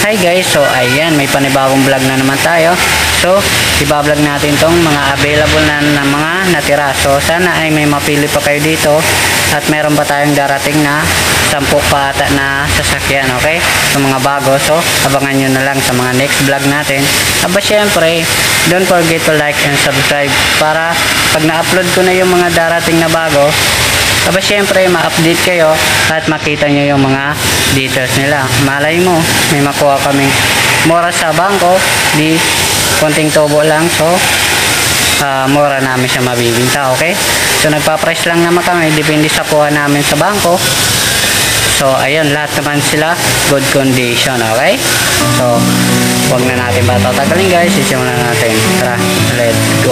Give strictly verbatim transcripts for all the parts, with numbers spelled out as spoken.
Hi guys, so ayan, may panibagong vlog na naman tayo. So, ibablog natin tong mga available na, na mga natira. So, sana ay may mapili pa kayo dito at meron pa tayong darating na sampu pa ata na sasakyan, okay? So, mga bago. So, abangan nyo na lang sa mga next vlog natin. Aba, syempre, don't forget to like and subscribe para pag na-upload ko na yung mga darating na bago, aba syempre ma-update kayo at makita nyo yung mga details nila. Malay mo, may makuha kaming mura sa bangko, di konting tubo lang, so uh, mura namin siya mabibinta, okay? So nagpa-price lang naman kami, depende sa kuha namin sa bangko. So ayun, lahat naman sila good condition, okay? So wag na natin patatagalin guys, sisimulan natin. Tara, let's go.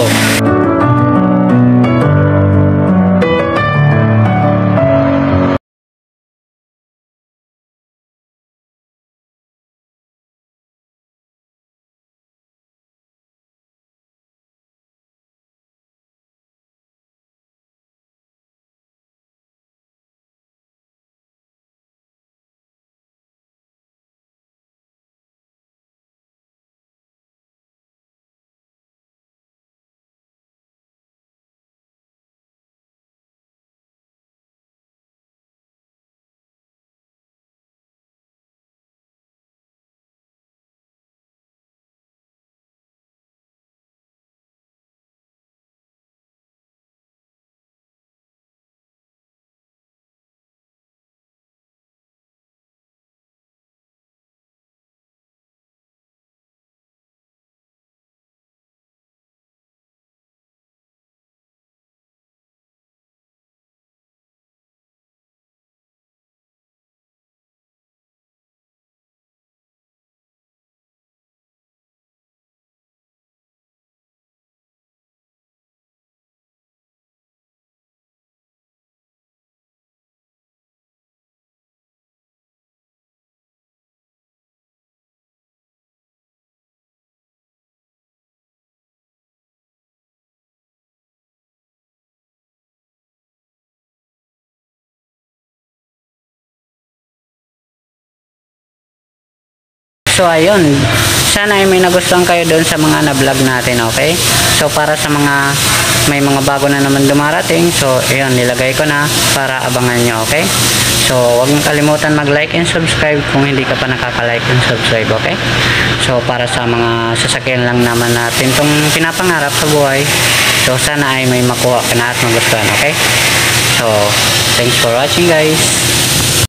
So ayun, sana ay may nagustuhan kayo doon sa mga na-vlog natin, okay? So para sa mga may mga bago na naman dumarating, so ayun, nilagay ko na para abangan nyo, okay? So huwag mong kalimutan mag-like and subscribe kung hindi ka pa nakaka-like and subscribe, okay? So para sa mga sasakyan lang naman natin itong pinapangarap sa buhay, so sana ay may makuha ka na at magustuhan, okay? So thanks for watching guys.